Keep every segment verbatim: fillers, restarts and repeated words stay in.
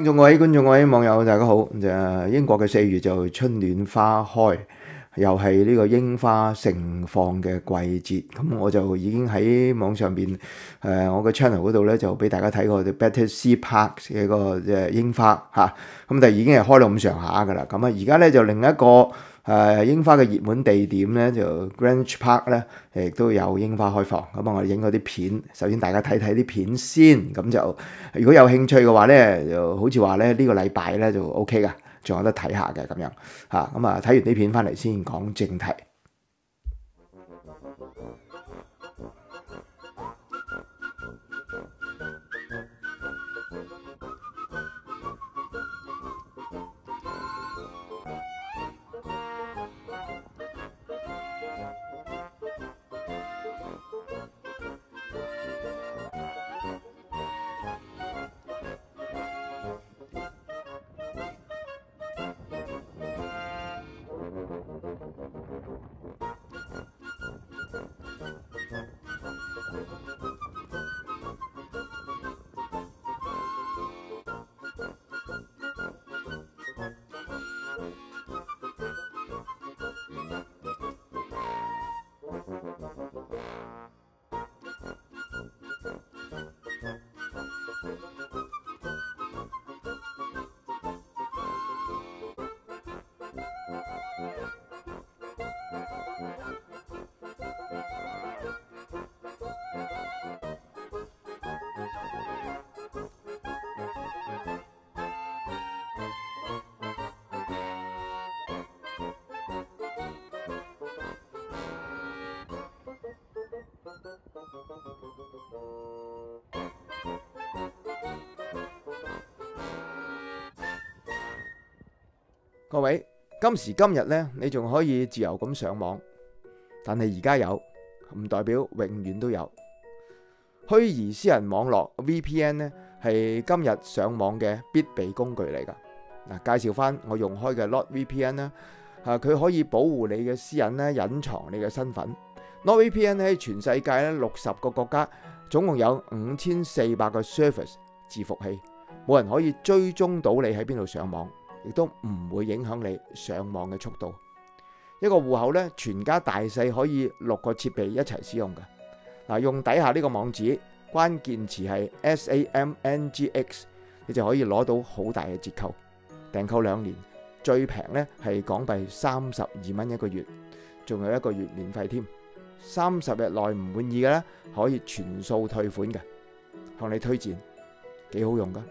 聽眾各位觀眾各位網友大家好，就英國嘅四月就春暖花開，又係呢個櫻花盛放嘅季節，咁我就已經喺網上邊誒、呃、我嘅 channel 嗰度咧就俾大家睇過 Battersea Park 嘅個誒櫻花嚇，咁但係已經係開到咁上下噶啦，咁啊而家咧就另一個誒櫻花嘅熱門地點咧就 Greenwich Park 咧，亦都有櫻花開放。咁啊，我哋影嗰啲片，首先大家睇睇啲片先。咁就如果有興趣嘅話咧，就好似話咧呢個禮拜咧就 OK 噶，仲有得睇下嘅咁樣嚇。咁啊，睇完啲片翻嚟先講正題。各位，今時今日咧，你仲可以自由咁上網，但係而家有唔代表永遠都有。虛擬私人網絡 V P N 咧係今日上網嘅必備工具嚟㗎。嗱，介紹翻我用開嘅 NordVPN 啦，啊，佢可以保護你嘅私隱咧，隱藏你嘅身份。NordVPN 喺全世界咧六十個國家，總共有五千四百個 service 伺服器，冇人可以追蹤到你喺邊度上網。亦都唔會影響你上網嘅速度。一個戶口咧，全家大細可以六個設備一齊使用嘅。嗱，用底下呢個網址，關鍵詞係 S A M N G X， 你就可以攞到好大嘅折扣。訂購兩年，最平咧係港幣三十二蚊一個月，仲有一個月免費添。三十日內唔滿意嘅咧，可以全數退款嘅。向你推薦，幾好用噶。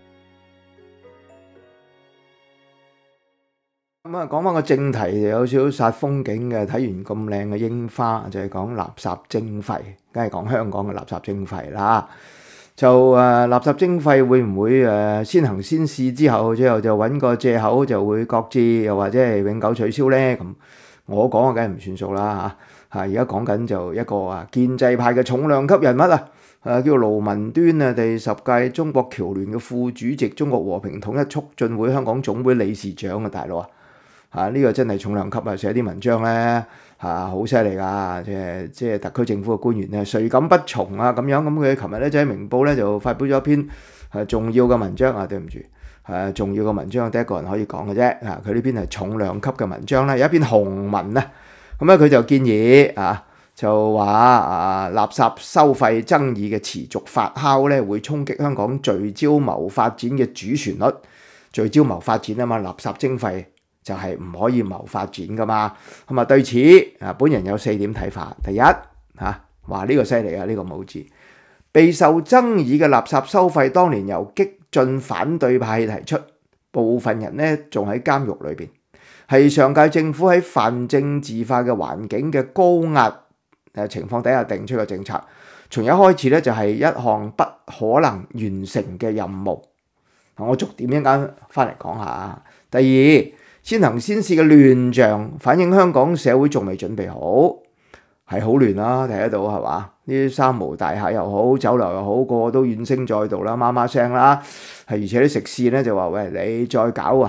咁啊，講翻個正題，有少少煞風景嘅。睇完咁靚嘅櫻花，就係講垃圾徵費，梗係講香港嘅垃圾徵費啦。就誒垃圾徵費會唔會誒先行先試之後，最後就揾個藉口就會擱置，又或者係永久取消咧？咁我講啊，梗係唔算數啦嚇嚇！而家講緊就一個啊建制派嘅重量級人物啊，誒叫盧文端啊，第十屆中國僑聯嘅副主席，中國和平統一促進會香港總會理事長啊，大佬啊！啊！呢、這個真係重量級啊！寫啲文章咧嚇，好犀利㗎！即係即係特區政府嘅官員咧，誰敢不從啊？咁樣咁佢琴日咧就喺明報咧就發表咗一篇係、啊、重要嘅文章啊！對唔住，係、啊、重要嘅文章，得一個人可以講嘅啫。啊，佢呢篇係重量級嘅文章咧，有一篇紅文啊。咁咧佢就建議啊，就話啊垃圾收費爭議嘅持續發酵咧，會衝擊香港聚焦謀發展嘅主旋律。聚焦謀發展啊嘛，垃圾徵費就係唔可以謀發展噶嘛，咁啊對此啊，本人有四點睇法。第一嚇，話呢個犀利啊，呢個冇字。備受爭議嘅垃圾收費，當年由激進反對派提出，部分人呢仲喺監獄裏邊，係上屆政府喺泛政治化嘅環境嘅高壓誒情況底下定出嘅政策。從一開始咧就係一項不可能完成嘅任務。我逐點一間翻嚟講下。第二，先行先試嘅亂象反映香港社會仲未準備好，係好亂啦，睇得到係嘛？呢啲三無大廈又好，酒樓又好，個個都怨聲載道啦，媽媽聲啦，係而且啲食肆咧就話：喂，你再搞啊，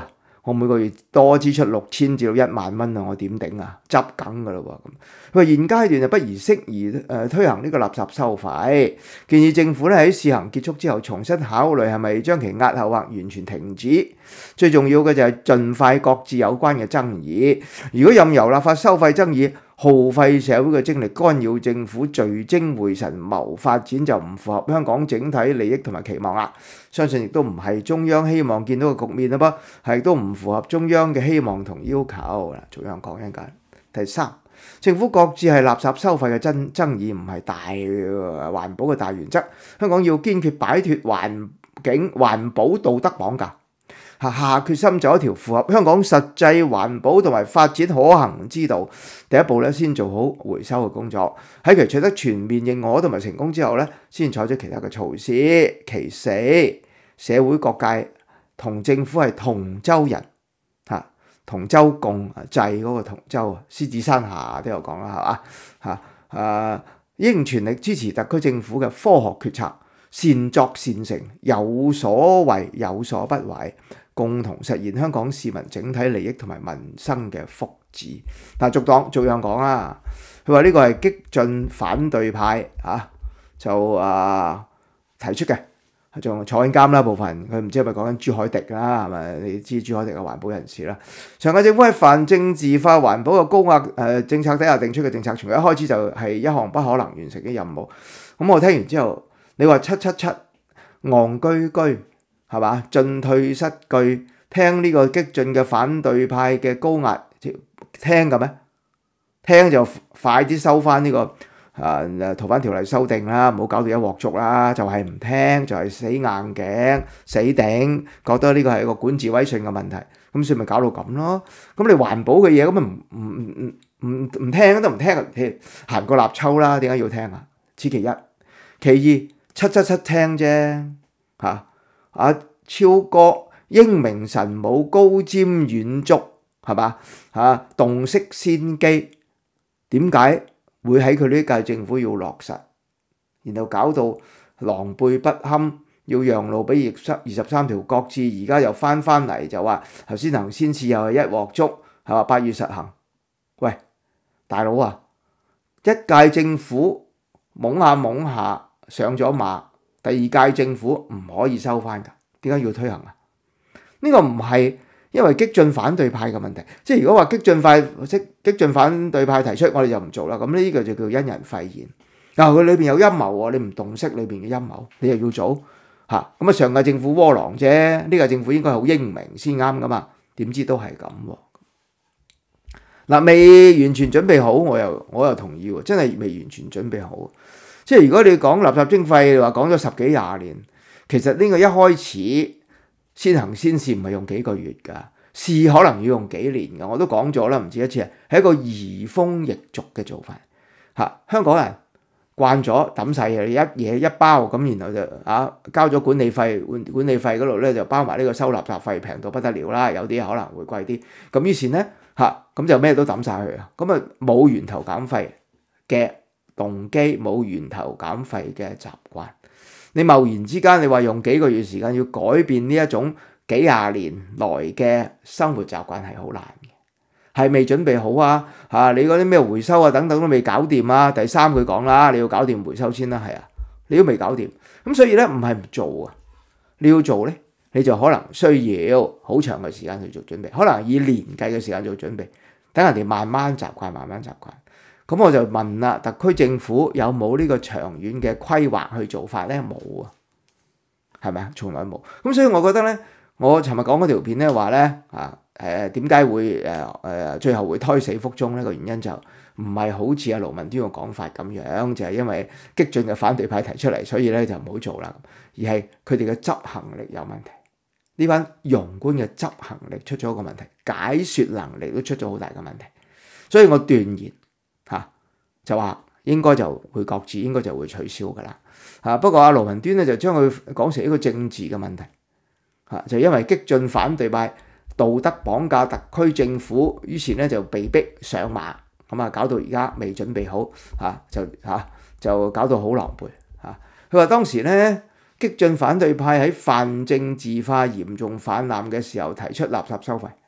我每個月多支出六千至到一萬蚊啊，我點頂啊？執梗噶咯喎咁。佢話現階段就不宜適宜誒推行呢個垃圾收費，建議政府咧喺試行結束之後重新考慮係咪將其押後或完全停止。最重要嘅就係盡快擱置有關嘅爭議。如果任由立法收費爭議耗費社會嘅精力，干擾政府聚精會神謀發展，就唔符合香港整體利益同埋期望啦。相信亦都唔係中央希望見到嘅局面啦噃，係都唔符合中央嘅希望同要求。嗱，逐樣講一間。第三，政府擱置係垃圾收費嘅爭爭議，唔係大環保嘅大原則。香港要堅決擺脫環境環保道德綁架。下下決心走一條符合香港實際環保同埋發展可行之道。第一步咧，先做好回收嘅工作，喺其取得全面認可同埋成功之後咧，先採取其他嘅措施。其四，社會各界同政府係同舟人，嚇同舟共濟嗰個同舟啊，獅子山下都有講啦，係嘛嚇啊，應全力支持特區政府嘅科學決策，善作善成，有所為有所不為，共同實現香港市民整體利益同埋民生嘅福祉。但逐檔逐樣講啦，佢話呢個係激進反對派啊，就啊提出嘅，仲坐緊監啦部分，佢唔知係咪講緊朱凱廸啦，係咪？你知朱凱廸嘅環保人士啦。上屆政府喺泛政治化環保嘅高壓誒、呃、政策底下定出嘅政策，從一開始就係一項不可能完成嘅任務。咁我聽完之後，你話七七七戇居居係嘛？進退失據，聽呢個激進嘅反對派嘅高壓聽嘅咩？聽就快啲收翻呢、這個啊逃犯條例修訂啦，唔好搞到一鑊粥啦。就係、是、唔聽，就係、是、死硬頸死頂，覺得呢個係一個管治威信嘅問題，咁所以咪搞到咁咯。咁你環保嘅嘢咁咪唔唔唔唔唔聽都唔聽，行過立秋啦，點解要聽啊？此其一，其二。七七七聽啫嚇，阿、啊、超哥英明神武高瞻遠矚係嘛嚇，洞悉先機，點解會喺佢呢屆政府要落實，然後搞到狼狽不堪，要讓路俾二十三條擱置，而家又翻翻嚟就話頭先行先試又係一鑊粥，係話八月實行。喂，大佬啊，一屆政府懵下懵下。上咗馬，第二屆政府唔可以收翻㗎，點解要推行啊？呢、這個唔係因為激進反對派嘅問題，即係如果話激進派即激進反對派提出，我哋就唔做啦。咁呢個就叫因人廢言。嗱，佢裏邊有陰謀喎，你唔洞悉裏邊嘅陰謀，你又要做嚇？咁啊，上屆政府窩囊啫，呢屆政府應該好英明先啱㗎嘛？點知都係咁喎。嗱，未完全準備好，我又我又同意喎，真係未完全準備好。即係如果你講垃圾徵費，話講咗十幾廿年，其實呢個一開始先行先試唔係用幾個月㗎，試可能要用幾年㗎。我都講咗啦，唔止一次，係一個移風易俗嘅做法嚇。香港人慣咗抌晒嘢，一嘢一包咁，然後就啊交咗管理費，管管理費嗰度咧就包埋呢個收垃圾費，平到不得了啦。有啲可能會貴啲，咁於是咧嚇咁就咩都抌晒去啊，咁啊冇源頭減廢嘅動機，冇源頭減廢嘅習慣，你貿然之間你話用幾個月時間要改變呢一種幾廿年來嘅生活習慣係好難嘅，係未準備好啊嚇！你嗰啲咩回收啊等等都未搞掂啊。第三句講啦，你要搞掂回收先啦，係啊，你都未搞掂，咁所以咧唔係唔做啊，你要做咧，你就可能需要好長嘅時間去做準備，可能以年計嘅時間做準備，等人哋慢慢習慣，慢慢習慣。咁我就問啦，特區政府有冇呢個長遠嘅規劃去做法咧？冇啊，係咪啊？從來冇。咁所以我覺得咧，我尋日講嗰條片咧話咧啊誒點解會誒誒、呃、最後會胎死腹中呢？個原因就唔係好似阿盧文端嘅講法咁樣，就係、是、因為激進嘅反對派提出嚟，所以咧就唔好做啦。而係佢哋嘅執行力有問題，呢班庸官嘅執行力出咗個問題，解説能力都出咗好大嘅問題。所以我斷言。嚇就話應該就會擱置，應該就會取消㗎啦嚇。不過阿盧文端咧就將佢講成一個政治嘅問題嚇，就因為激進反對派道德綁架特區政府，於是咧就被逼上馬，咁啊搞到而家未準備好嚇，就嚇就搞到好狼狽嚇。佢話當時咧激進反對派喺泛政治化嚴重泛濫嘅時候提出垃圾收費。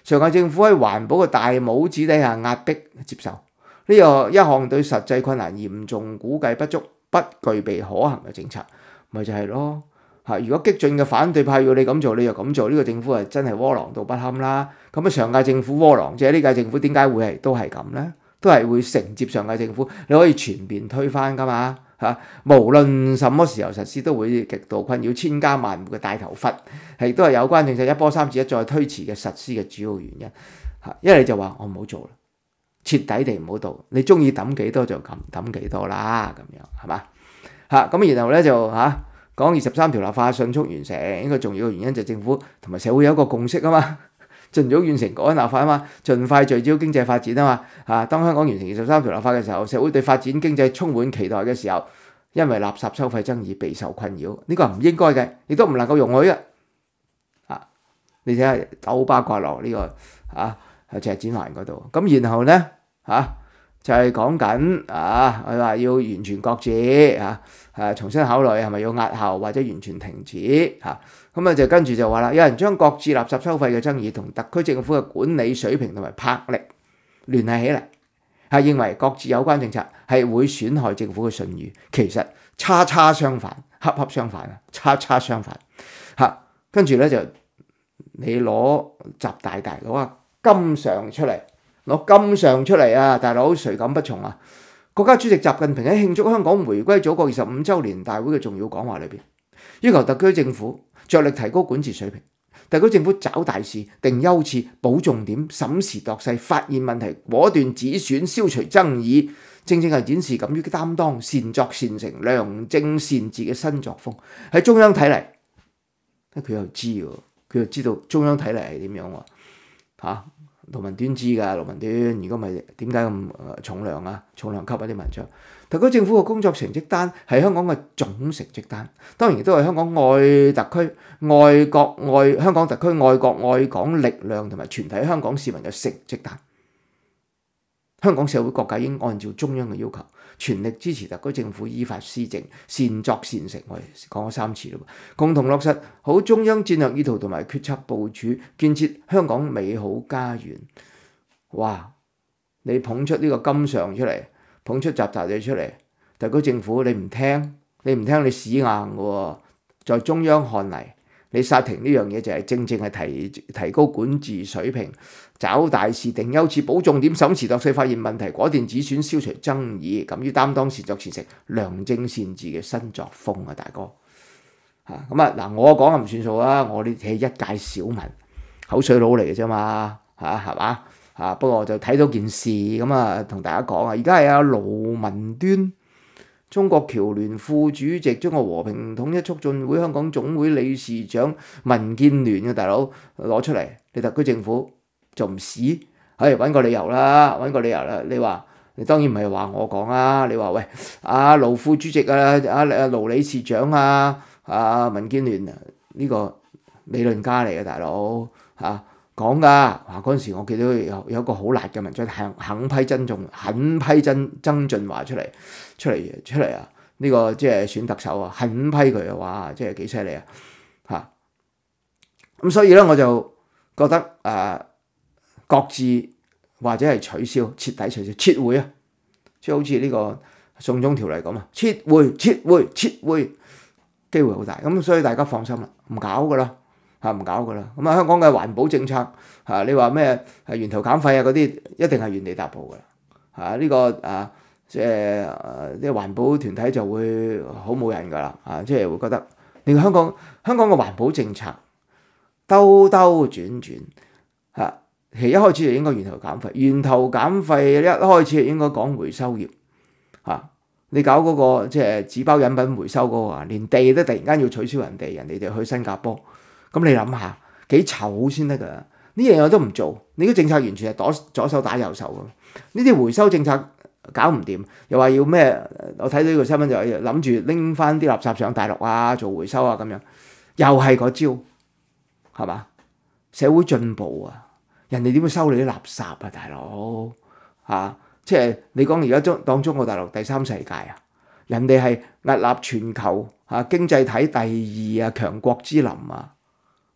上屆政府喺環保嘅大帽子底下壓迫接受呢個一項對實際困難嚴重估計不足、不具備可行嘅政策，咪就係咯嚇。如果激進嘅反對派要你咁做，你就咁做，呢個政府係真係窩囊到不堪啦。咁啊，上屆政府窩囊，即係呢屆政府點解會係都係咁咧？都係會承接上屆政府，你可以全面推翻噶嘛嚇。無論什麼時候實施，都會極度困擾千家萬戶嘅大頭佛，係都係有關政策一波三折一再推遲嘅實施嘅主要原因嚇。一係就話我唔好做啦，徹底地唔好做，你中意抌幾多就抌抌幾多啦，咁樣係嘛嚇。咁然後咧就嚇講二十三條立法迅速完成，呢個重要嘅原因就係政府同埋社會有一個共識啊嘛。盡早完成國安立法啊嘛，盡快聚焦經濟發展啊嘛。嚇，當香港完成二十三條立法嘅時候，社會對發展經濟充滿期待嘅時候，因為垃圾收費爭議備受困擾，呢個係唔應該嘅，亦都唔能夠容許嘅。啊，你睇下九巴掛落呢個啊，就係展環嗰度。咁然後咧嚇就係講緊啊，佢話要完全擱置嚇，誒重新考慮係咪要押後或者完全停止嚇。咁啊就跟住就話啦，有人將擱置垃圾收費嘅爭議同特區政府嘅管理水平同埋魄力聯繫起嚟，係認為擱置有關政策係會損害政府嘅信譽。其實叉叉相反，恰恰相反啊，叉叉相反嚇。跟住咧就你攞習大大攞個金上出嚟，攞金上出嚟啊！大佬誰敢不從啊？國家主席習近平喺慶祝香港回歸祖國二十五週年大會嘅重要講話裏邊，要求特區政府着力提高管治水平，特區政府找大事、定優次、補重點、審時度勢、發現問題、果斷止損、消除爭議，正正係展示敢於擔當、善作善成、良政善治嘅新作風。喺中央睇嚟，佢又知喎，佢又知道中央睇嚟係點樣喎嚇。盧文端知㗎，盧文端，如果唔係點解咁重量啊？重量級一啲文章。特區政府嘅工作成績單係香港嘅總成績單，當然亦都係香港愛特區、愛國、愛香港特區、愛國愛港力量同埋全體香港市民嘅成績單。香港社會各界應按照中央嘅要求，全力支持特區政府依法施政，善作善成。我哋講咗三次啦，共同落實好中央戰略意圖同埋決策部署，建設香港美好家園。哇！你捧出呢個金上出嚟，捧出習大大出嚟，特區政府你唔聽，你唔聽你屎硬嘅喎。在中央看嚟，你剎停呢樣嘢就係正正係提提高管治水平，找大事、定優次、補重點、審時度勢、發現問題、果斷止損、消除爭議，敢於擔當、善作善成、良政善治嘅新作風啊，大哥嚇咁啊嗱！我講唔算數啊，我呢係一介小民，口水佬嚟嘅啫嘛嚇，係嘛嚇？不過我就睇到件事咁啊，同大家講啊，而家係阿盧文端，中國僑聯副主席、中國和平統一促進會香港總會理事長、民建聯嘅大佬攞出嚟，你特區政府就唔屎，唉揾個理由啦，揾個理由啦。你話你當然唔係話我講啊，你話喂阿盧副主席啊、阿阿盧理事長啊、啊民建聯呢個理論家嚟嘅大佬嚇講㗎，話嗰陣時我記得有有一個好辣嘅文章，肯肯批曾俊，肯批曾曾俊華出嚟出嚟出嚟啊！呢、這個即係選特首啊，肯批佢嘅話，即係幾犀利啊嚇！咁所以咧，我就覺得誒擱置或者係取消，徹底取消，撤回啊！即係好似呢個送中條例咁啊，撤回、撤回、撤回，機會好大。咁所以大家放心啦，唔搞㗎啦。嚇唔搞噶啦，咁啊香港嘅環保政策嚇，你話咩係源頭減廢啊嗰啲，一定係原地踏步噶啦嚇。呢個啊即係啲環保團體就會好冇癮噶啦啊，即係會覺得你香港香港嘅環保政策兜兜轉轉嚇，其實一開始就應該源頭減廢，源頭減廢一開始就應該講回收業嚇。你搞嗰個即係紙包飲品回收嗰個啊，連地都突然間要取消人哋，人哋就去新加坡。咁你諗下幾醜先得㗎？呢樣嘢都唔做，你個政策完全係左左手打右手㗎。呢啲回收政策搞唔掂，又話要咩？我睇到呢個新聞就係諗住拎翻啲垃圾上大陸啊，做回收啊咁樣，又係嗰招，係嘛？社會進步啊，人哋點會收你啲垃圾啊，大佬嚇、啊？即係你講而家中當中國大陸第三世界啊，人哋係屹立全球嚇、啊、經濟體第二啊強國之林啊！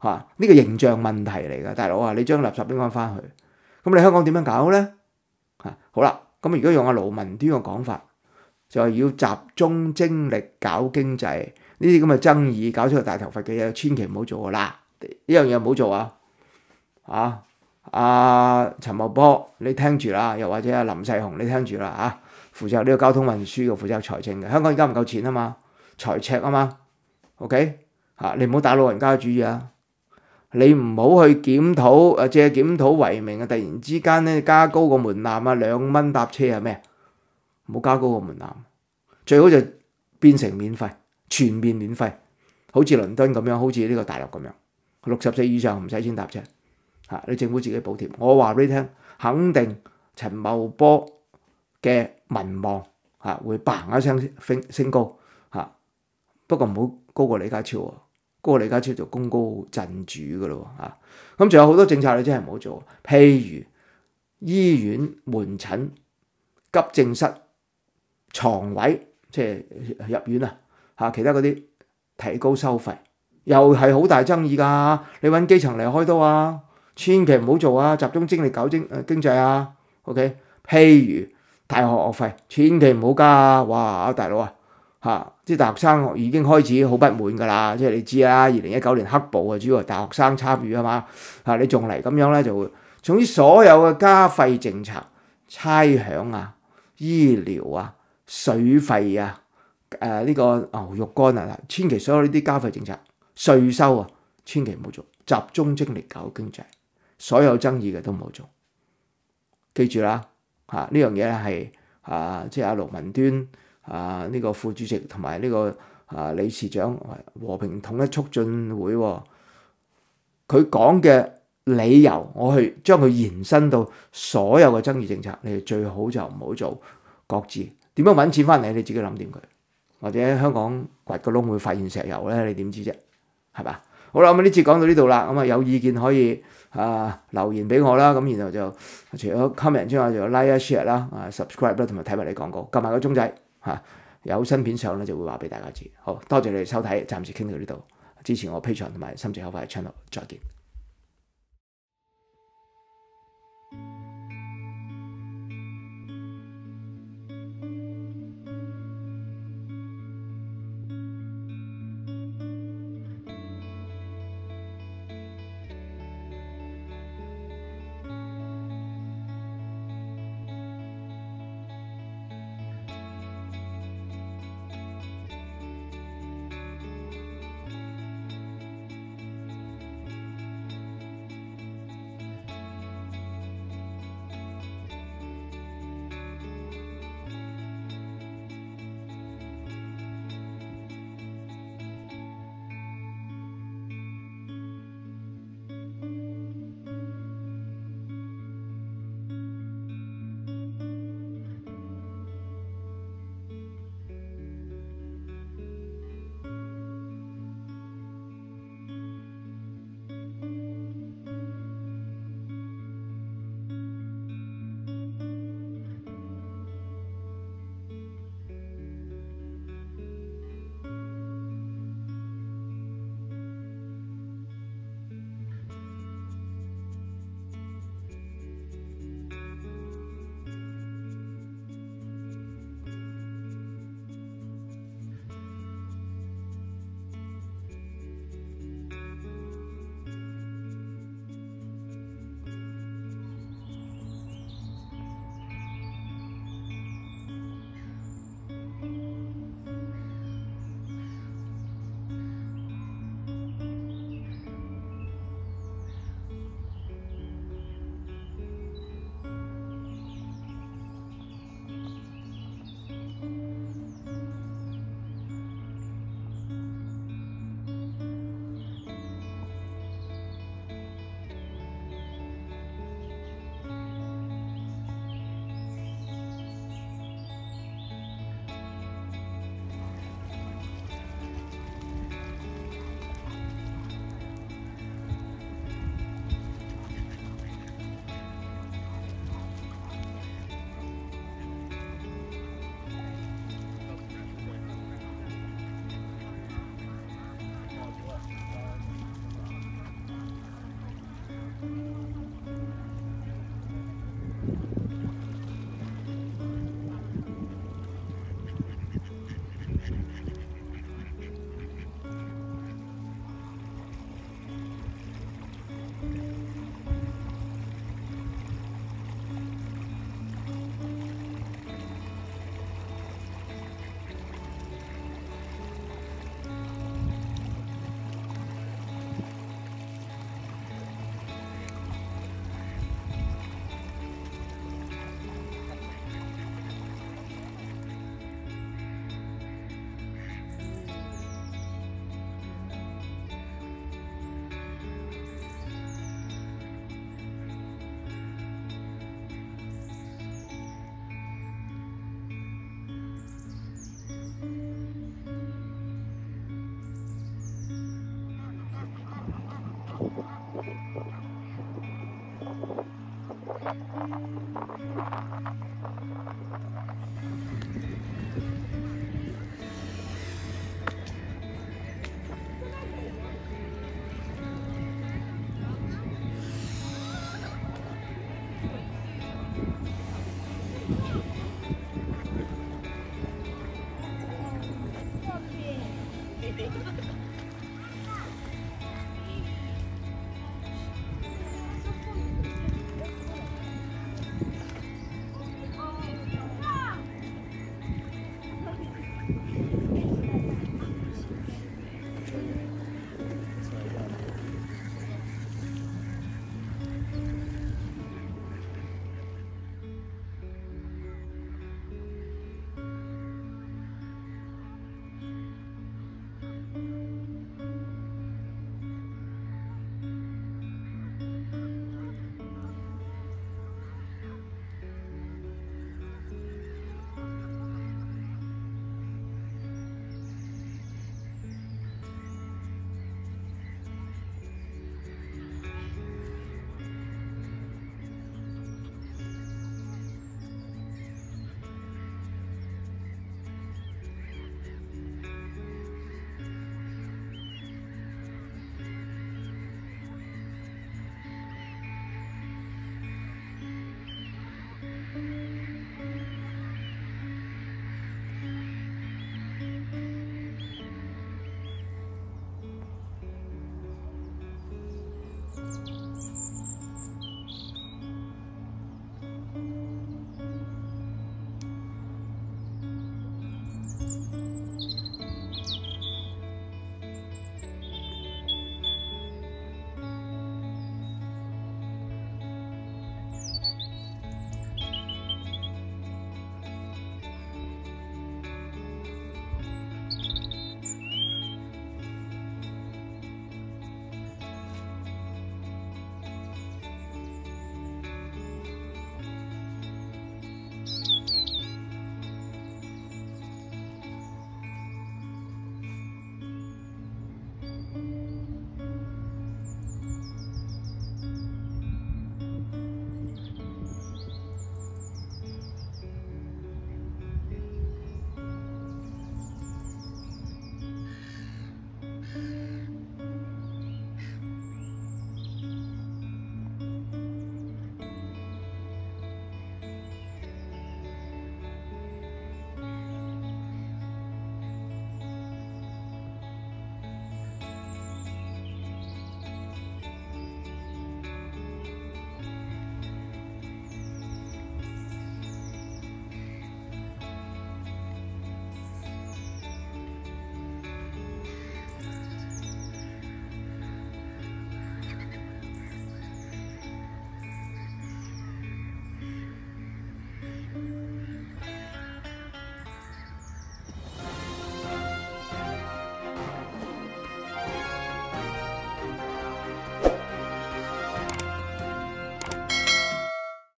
嚇，呢個形象問題嚟㗎，大佬啊！你將垃圾拎翻翻去，咁你香港點樣搞咧？嚇，好啦，咁如果用阿盧文端嘅講法，就係要集中精力搞經濟，呢啲咁嘅爭議搞出個大頭佛嘅嘢，千祈唔好做㗎啦！呢樣嘢唔好做啊！啊，阿陳茂波你聽住啦，又或者阿林世雄你聽住啦嚇，負責呢個交通運輸嘅，負責財政嘅，香港而家唔夠錢啊嘛，財赤啊嘛 ，OK 嚇，你唔好打老人家主意啊！你唔好去檢討，誒借檢討為名啊！突然之間咧加高個門檻啊，兩蚊搭車係咩？唔好加高個門檻，最好就變成免費，全面免費，好似倫敦咁樣，好似呢個大陸咁樣，六十歲以上唔使錢搭車嚇，你政府自己補貼。我話俾你聽，肯定陳茂波嘅民望嚇會嘭一聲升升高嚇，不過唔好高過李家超喎。嗰個李家超就功高震主㗎咯嚇，咁仲有好多政策你真係唔好做，譬如醫院門診、急症室、床位，即係入院啊嚇，其他嗰啲提高收費，又係好大爭議㗎。你揾基層嚟開刀啊，千祈唔好做啊，集中精力搞經誒經濟啊。OK，譬如大學學費，千祈唔好加啊！哇，大佬啊！嚇！啲大學生已經開始好不滿㗎啦，即係你知啦，二零一九年黑暴啊，主要係大學生參與啊嘛嚇，你仲嚟咁樣咧就會，總之所有嘅加費政策、差餉啊、醫療啊、水費啊、誒、呃、呢、呢個牛肉乾啊，千祈所有呢啲加費政策、稅收啊，千祈唔好做，集中精力搞經濟，所有爭議嘅都唔好做。記住啦嚇，呢樣嘢咧係啊，即係阿盧文端。啊！呢、這個副主席同埋呢個啊理事長和平統一促進會，佢講嘅理由，我去將佢延伸到所有嘅爭議政策，你哋最好就唔好做各自。點樣揾錢翻嚟，你自己諗掂佢。或者香港掘個窿會發現石油咧，你點知啫？係嘛？好啦，咁呢節講到呢度啦。咁啊有意見可以啊留言俾我啦。咁然後就除咗 comment 之外，就 like 啊 share 啦、啊 subscribe 啦，同埋睇埋你廣告，撳埋個鐘仔。嚇、啊、有新片上咧就會話俾大家知。好多謝你哋收睇，暫時傾到呢度。支持我 Patreon 同埋心直口快嘅 channel，再見。